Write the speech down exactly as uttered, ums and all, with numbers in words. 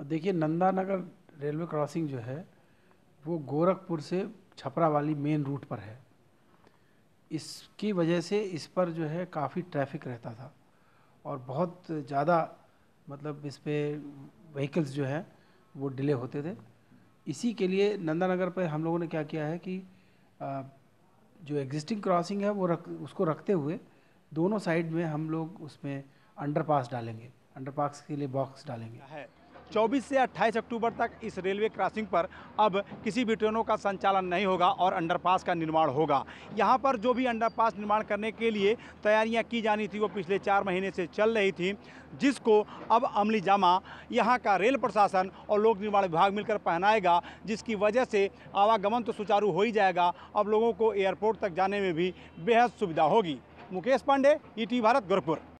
देखिए, Nandanagar railway crossing जो है वो गोरखपुर से छपरा वाली मेन रूट पर है। इसकी वजह से इस पर जो है काफ़ी ट्रैफिक रहता था और बहुत ज़्यादा मतलब इस पे व्हीकल्स जो है वो डिले होते थे। इसी के लिए नंदानगर पे हम लोगों ने क्या किया है कि आ, जो एग्जिस्टिंग क्रॉसिंग है वो रख उसको रखते हुए दोनों साइड में हम लोग उसमें अंडरपास डालेंगे, अंडरपास के लिए बॉक्स डालेंगे। है चौबीस से अट्ठाईस अक्टूबर तक इस रेलवे क्रॉसिंग पर अब किसी भी ट्रेनों का संचालन नहीं होगा और अंडरपास का निर्माण होगा। यहाँ पर जो भी अंडरपास निर्माण करने के लिए तैयारियाँ की जानी थी वो पिछले चार महीने से चल रही थी, जिसको अब अमली जामा यहाँ का रेल प्रशासन और लोक निर्माण विभाग मिलकर पहनाएगा, जिसकी वजह से आवागमन तो सुचारू हो ही जाएगा। अब लोगों को एयरपोर्ट तक जाने में भी बेहद सुविधा होगी। Mukesh Pandey, E T Bharat, Gorakhpur.